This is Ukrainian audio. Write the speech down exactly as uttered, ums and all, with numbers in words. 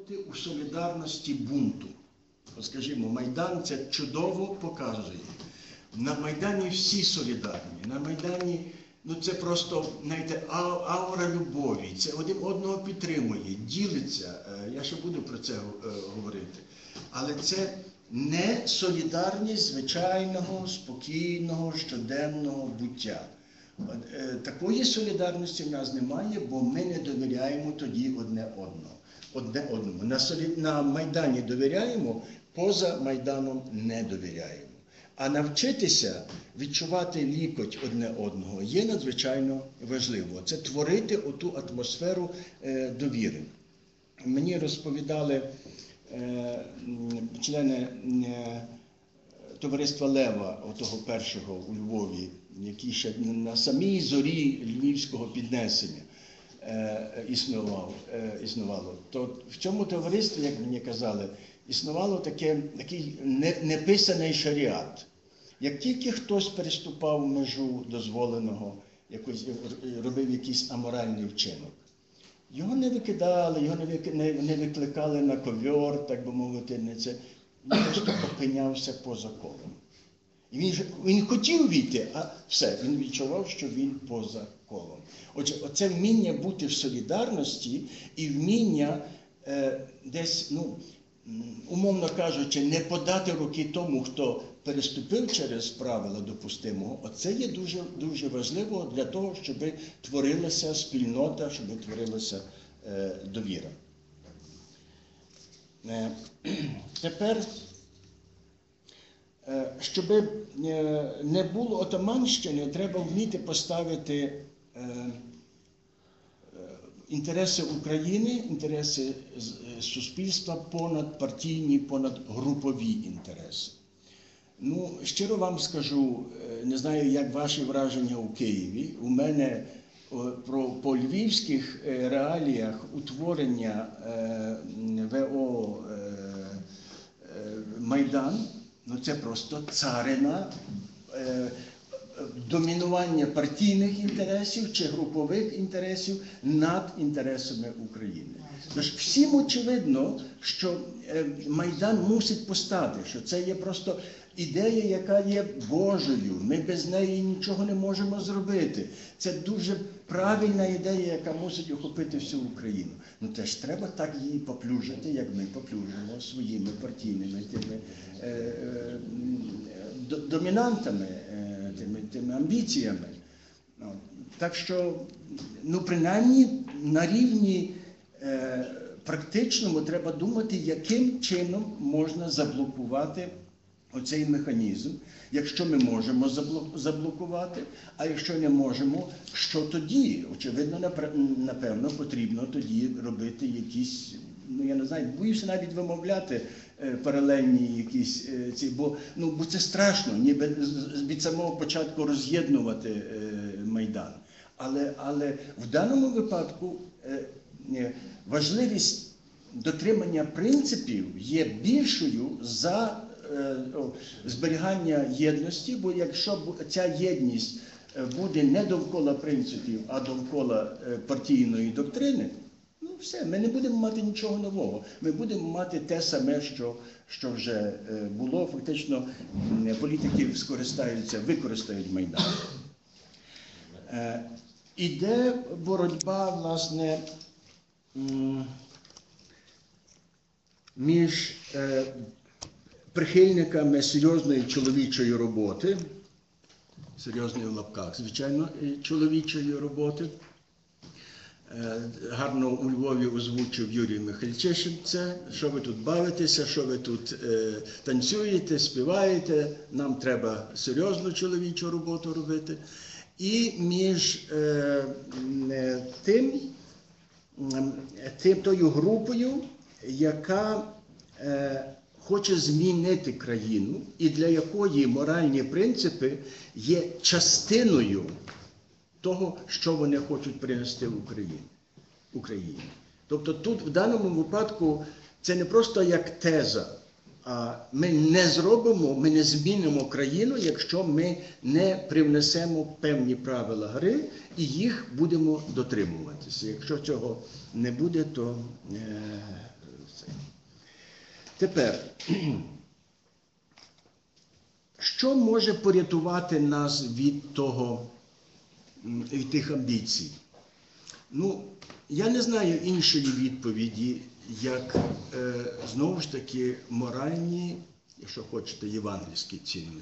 бути у солідарності бунту. Скажімо, Майдан це чудово показує. На Майдані всі солідарні. На Майдані, ну це просто, знаєте, аура любові. Це один одного підтримує, ділиться. Я ще буду про це говорити. Але це не солідарність звичайного, спокійного, щоденного буття. Такої солідарності в нас немає, бо ми не довіряємо тоді одне одному. Одне одному. На, солі... на Майдані довіряємо, поза Майданом не довіряємо. А навчитися відчувати лікоть одне одного є надзвичайно важливо. Це творити оту атмосферу е, довіри. Мені розповідали е, члени е, товариства Лева, отого першого у Львові, який ще на самій зорі львівського піднесення е, існував, е, існувало. То в цьому товаристві, як мені казали, існувало таке, такий неписаний шаріат. Як тільки хтось переступав межу дозволеного, якось, робив якийсь аморальний вчинок, його не викидали, його не викликали на ковьор, так би мовити, не це. Він просто опинявся поза колом. І він, він хотів війти, а все, він відчував, що він поза колом. Отже, оце вміння бути в солідарності і вміння е, десь, ну, умовно кажучи, не подати руки тому, хто переступив через правила допустимого, оце є дуже, дуже важливо для того, щоб творилася спільнота, щоб творилася е, довіра. Е, тепер, е, щоб не було отаманщини, треба вміти поставити е, інтереси України, інтереси суспільства понад партійні, понад групові інтереси. Ну, щиро вам скажу, не знаю, як ваші враження у Києві. У мене про, по львівських реаліях утворення ВО Майдан, ну це просто царина домінування партійних інтересів чи групових інтересів над інтересами України. Тож всім очевидно, що Майдан мусить постати, що це є просто ідея, яка є Божою. Ми без неї нічого не можемо зробити. Це дуже правильна ідея, яка мусить охопити всю Україну. Ну теж треба так її поплюжити, як ми поплюжимо своїми партійними тими, е, е, домінантами, е, тими, тими амбіціями. Ну, так що, ну принаймні на рівні е, практичному треба думати, яким чином можна заблокувати оцей механізм, якщо ми можемо заблокувати, а якщо не можемо, що тоді? Очевидно, напевно, потрібно тоді робити якісь, ну я не знаю, боюся навіть вимовляти паралельні якісь ці, бо, ну, бо це страшно, ніби від самого початку роз'єднувати Майдан. Але, але в даному випадку важливість дотримання принципів є більшою за зберігання єдності, бо якщо ця єдність буде не довкола принципів, а довкола партійної доктрини, ну все, ми не будемо мати нічого нового. Ми будемо мати те саме, що, що вже було. Фактично політики скористаються, використають Майдан. Іде боротьба, власне, між прихильниками серйозної чоловічої роботи, серйозної в лапках, звичайно, чоловічої роботи. Гарно у Львові озвучив Юрій Михальчишин це, що ви тут бавитеся, що ви тут е, танцюєте, співаєте, нам треба серйозну чоловічу роботу робити. І між е, тим, тим, тою групою, яка е, хоче змінити країну і для якої моральні принципи є частиною того, що вони хочуть принести в Україні. Україні. Тобто тут в даному випадку це не просто як теза, а ми не зробимо, ми не змінимо країну, якщо ми не привнесемо певні правила гри і їх будемо дотримуватися. Якщо цього не буде, то... Е, Тепер, що може порятувати нас від того, від тих амбіцій? Ну, я не знаю іншої відповіді, як, е, знову ж таки, моральні, якщо хочете, євангельські цінності.